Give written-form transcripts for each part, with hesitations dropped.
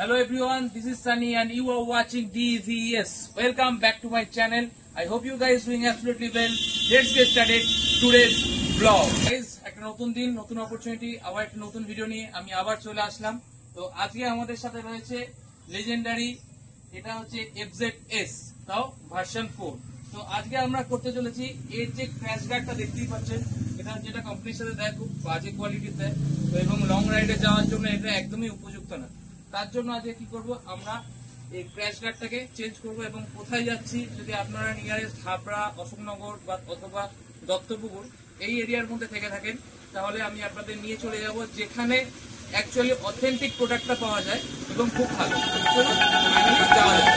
Hello everyone, this is Sunny and you are watching DVS. Welcome back to my channel. I hope you guys doing absolutely well. Let's get started today's vlog. Guys, একটা নতুন দিন, নতুন opportunity, আবার একটা নতুন video নিয়ে আমি আবার চলে আসলাম। তো আজকে আমাদের সাথে রয়েছে লেজেন্ডারি, এটা হচ্ছে FZS, তাও ভার্সন 4। তো আজকে আমরা করতে চলেছি এর যে ক্র্যাশ গার্ডটা দেখতেই পাচ্ছেন, এটা যেটা কোম্পানির সাথে দেয়, খুব বাজে কোয়ালিটির দেয়। তো এবং লং রাইডে যাওয়ার জন্য এটা একদমই উপযুক্ত না। তার জন্য আজকে কি করব, আমরা এই ক্র্যাশ গার্ডটাকে চেঞ্জ করব এবং কোথায় যাচ্ছি, যদি আপনারা নিয়ারেস্ট হাবড়া, অশোকনগর বা অথবা দত্তপুকুর এই এরিয়ার মধ্যে থেকে থাকেন, তাহলে আমি আপনাদের নিয়ে চলে যাব যেখানে অ্যাকচুয়ালি অথেন্টিক প্রোডাক্টটা পাওয়া যায় এবং খুব ভালো। যাওয়া যায়।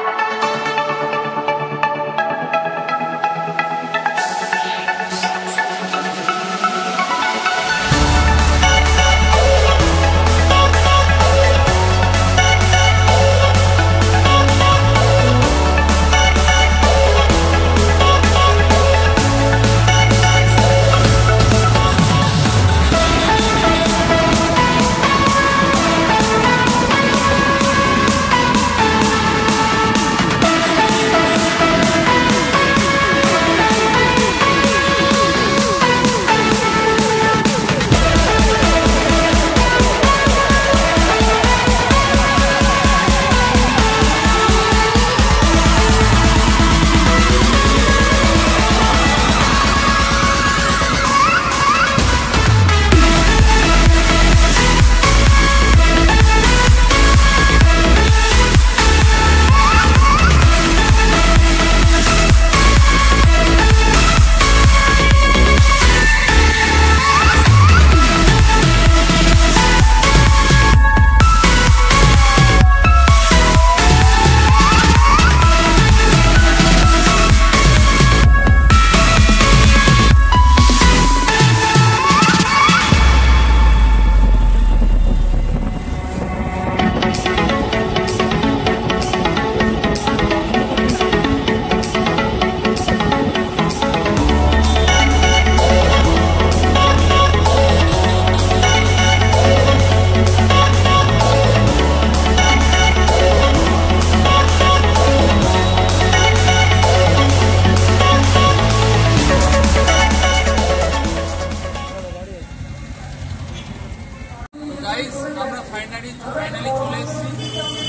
আমরা ফাইনালি চলে এসেছি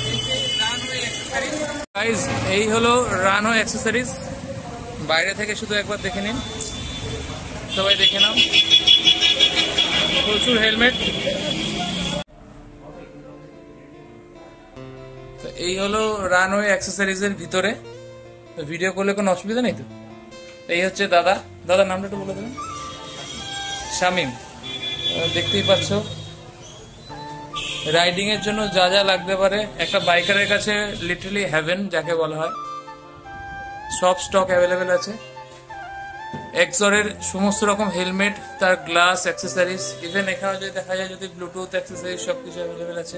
রানওয়ে অ্যাক্সেসরিজ। গাইস, এই হলো রানওয়ে অ্যাক্সেসরিজ। বাইরে থেকে শুধু একবার দেখে নিন, সবাই দেখে নাও। প্রচুর হেলমেট। তো এই হলো রানওয়ে অ্যাক্সেসরিজ এর ভিতরে। তো ভিডিও করলে কোনো অসুবিধা নেই তো। এই হচ্ছে দাদার নামটা একটু বলে দেবেন। শামিম। দেখতেই পাচ্ছ রাইডিং এর জন্য যা যা লাগতে পারে একটা বাইকারের কাছে লিটারালি হেভেন যাকে বলা হয়, সব স্টক অ্যাভেলেবেল আছে। এক্সরের সমস্ত রকম হেলমেট, তার গ্লাস, অ্যাক্সেসরিজ, ইভেন এখানে যদি দেখা যায় যদি ব্লুটুথ অ্যাক্সেসরিজ সবকিছু অ্যাভেলেবেল আছে।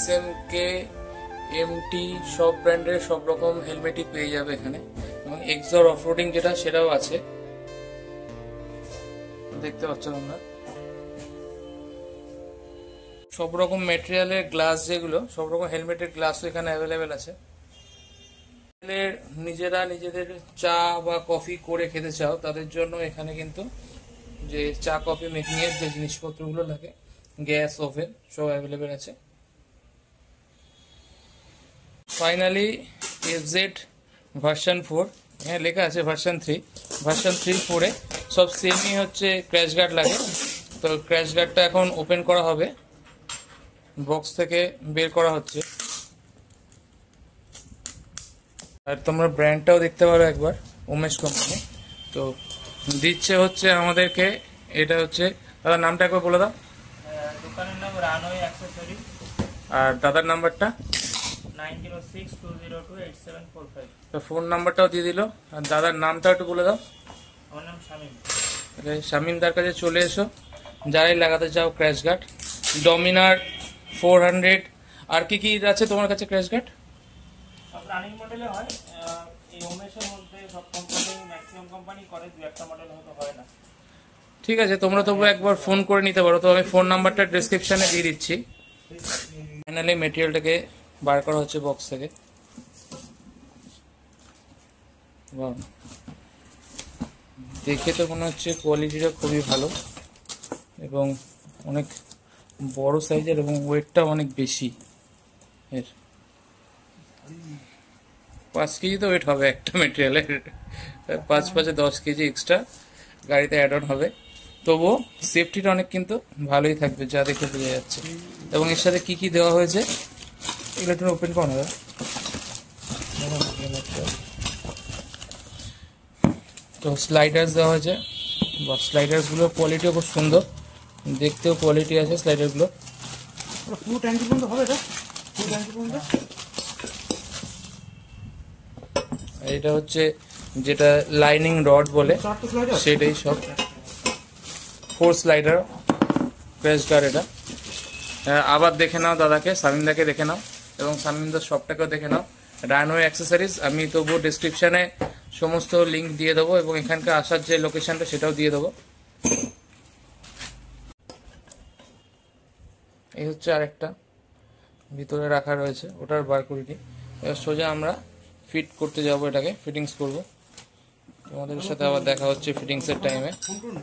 SMK MT সব ব্র্যান্ডের সব রকম হেলমেটই পেয়ে যাবে এখানে, এবং এক্সর অফরোডিং যেটা সেটাও আছে, দেখতে পাচ্ছ তোমরা। সব রকম ম্যাটেরিয়ালের গ্লাস, যেগুলো সব রকম হেলমেটের গ্লাসও এখানে অ্যাভেলেবেল আছে। নিজেরা নিজেদের চা বা কফি করে খেতে চাও তাদের জন্য এখানে কিন্তু যে চা কফি মেকিং এর যে জিনিসপত্রগুলো লাগে, গ্যাস, ওভেন সব অ্যাভেলেবেল আছে। ফাইনালি FZ ভার্সন 4, হ্যাঁ লেখা আছে ভার্সন 3, ভার্সন 3 4-এ সব সেমই হচ্ছে ক্র্যাশ গার্ড লাগে। তো ক্র্যাশ গার্ডটা এখন ওপেন করা হবে, বক্স থেকে বের করা হচ্ছে। আর তোমরা ব্র্যান্ডটাও দেখতে পারো একবার, উমেশ কোম্পানি। তো দিচ্ছে হচ্ছে আমাদেরকে, এটা হচ্ছে দাদার নামটা একবার বলে দাও। দোকানের নাম রানওয়ে অ্যাক্সেসরিজ, আর দাদার নাম্বারটা 9062028745। তো ফোন নাম্বারটাও দিয়ে দিল, আর দাদার নামটাও একটু বলে দাও। আমার নাম শামীম। শামীমদার কাছে চলে এসো যারাই লাগাতে চাও ক্র্যাশ গার্ড। ডমিনার 400, আর কি কি আছে তোমার কাছে ক্র্যাশ গার্ড? সব রানিং মডেলে হয়, এই উমেশের মধ্যে সব কোম্পানি, ম্যাক্সিমাম কোম্পানি করে, দু একটা মডেল হয়তো হয় না। ঠিক আছে, তোমরা তবু একবার ফোন করে নিতে পারো। তো আমি ফোন নাম্বারটা ডেসক্রিপশনে দিয়ে দিচ্ছি। ফাইনালি মেটেরিয়ালটাকে বার করা হচ্ছে বক্স থেকে। দেখে তো মনে হচ্ছে কোয়ালিটিটা খুবই ভালো এবং অনেক বড় সাইজের, এবং ওয়েটটা অনেক বেশি এর। 5 কেজি তো ওয়েট হবে একটা মেটেরিয়ালের, 5 10 কেজি এক্সট্রা গাড়িতে অ্যাড অন হবে। তবুও সেফটিটা অনেক কিন্তু ভালোই থাকবে, যা দেখে বোঝা যাচ্ছে। এবং এর সাথে কি কি দেওয়া হয়েছে এগুলো একটু ওপেন করা হবে। তো স্লাইডার্স দেওয়া হয়েছে, স্লাইডার্সগুলোর কোয়ালিটিও খুব সুন্দর, দেখতেও কোয়ালিটি আছে স্লাইডারগুলো। পুরো ট্যাঙ্কি পর্যন্ত হবে এটা, পুরো ট্যাঙ্কি পর্যন্ত। এটা হচ্ছে যেটা লাইনিং রড বলে সেটাই, সব 4 স্লাইডার ক্র্যাশ গার্ড। এটা আবার দেখে নাও দাদাকে, শামীমদাকে দেখে নাও, এবং শামীমদার শপটাকেও দেখে নাও, রানওয়ে অ্যাক্সেসরিজ। আমি তবুও ডিসক্রিপশনে সমস্ত লিঙ্ক দিয়ে দেবো, এবং এখানকার আসার যে লোকেশনটা সেটাও দিয়ে দেবো। এই হচ্ছে আরেকটা ভিতরে রাখা রয়েছে, ওটার বার করিনি। এবার সোজা আমরা ফিট করতে যাব, এটাকে ফিটিংস করব। তোমাদের সাথে আবার দেখা হচ্ছে ফিটিংসের টাইমে।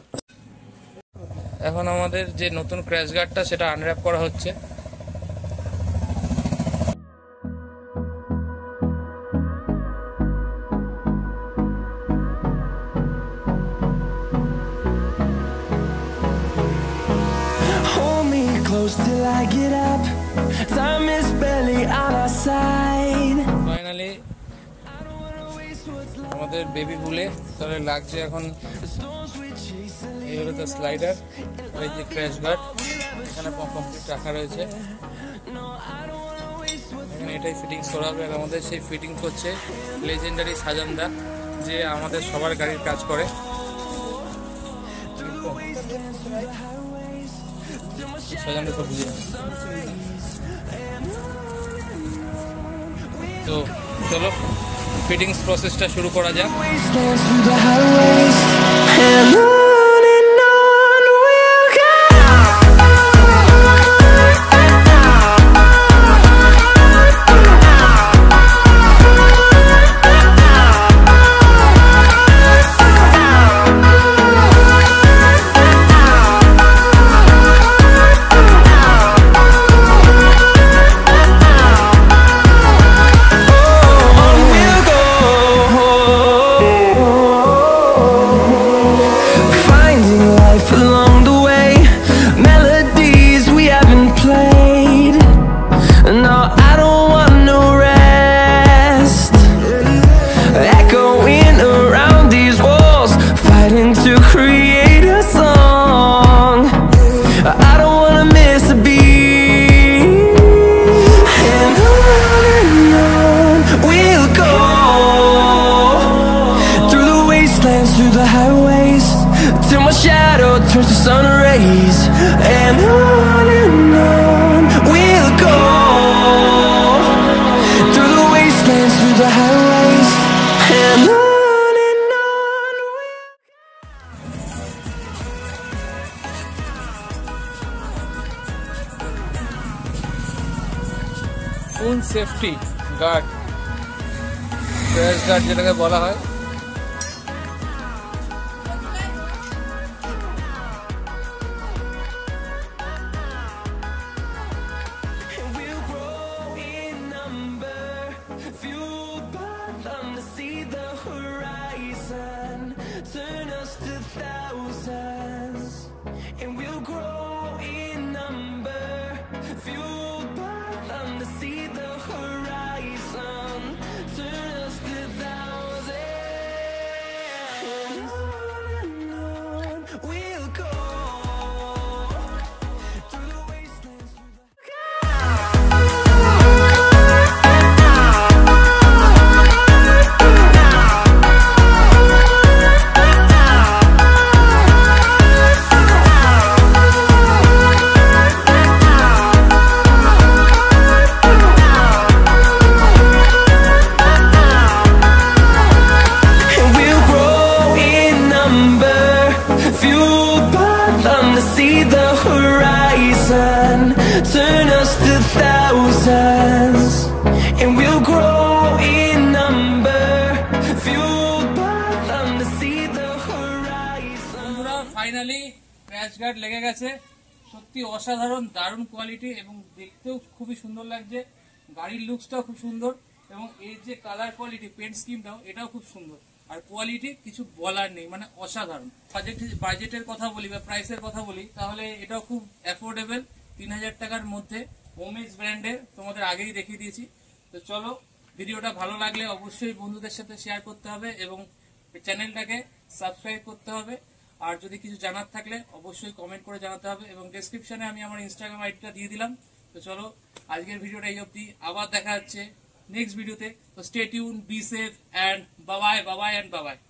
এখন আমাদের যে নতুন ক্র্যাশ গার্ডটা সেটা আনর্যাপ করা হচ্ছে। ফাইনালি আমাদের বেবি বুলে তাহলে লাগছে এখন। এই হলো তো স্লাইডার, এই যে ক্র্যাশ গার্ড এখানে কমপ্লিট রাখা রয়েছে। এখানে এটাই ফিটিংস করা হবে। আর আমাদের সেই ফিটিংস করছে লেজেন্ডারি সাজানদা, যে আমাদের সবার গাড়ির কাজ করে। সাজানদা তো বুঝি। তো চলো ফিটিংস প্রসেসটা শুরু করা যাক। Turns to sun rays, and on we'll go. Own safety guard, crash guard যেটাকে বলা হয়। Turn us to thousands, and we'll grow in number, fueled by them to see the horizon. Turn us to thousands, and on we'll go through the wastelands. See the horizon, turn us to thousands, and we'll grow in number, fueled by them to see the horizon. বন্ধুরা finally crash guard লেগে গেছে। সত্যি অসাধারণ, দারুণ quality এবং দেখতেও খুবই সুন্দর লাগছে। গাড়ির লুকসটাও খুব সুন্দর এবং এর যে কালার কোয়ালিটি, পেন্ট স্কিমটাও এটাও খুব সুন্দর। আর কোয়ালিটি কিছু বলার নেই, মানে অসাধারণ। বাজেটের কথা বলি বা প্রাইসের কথা বলি তাহলে এটাও খুব অ্যাফোর্ডেবল, 3000 টাকার মধ্যে, হোমেজ ব্র্যান্ডের, তোমাদের আগেই দেখিয়ে দিয়েছি। তো চলো, ভিডিওটা ভালো লাগলে অবশ্যই বন্ধুদের সাথে শেয়ার করতে হবে এবং চ্যানেলটাকে সাবস্ক্রাইব করতে হবে। আর যদি কিছু জানার থাকলে অবশ্যই কমেন্ট করে জানাতে হবে এবং ডেসক্রিপশনে আমি আমার ইনস্টাগ্রাম আইডিটা দিয়ে দিলাম। তো চলো, আজকের ভিডিওটা এই অবধি, আবার দেখা হচ্ছে নেক্সট ভিডিওতে। তো stay tuned, be safe, and Babai Babai and বাবাই।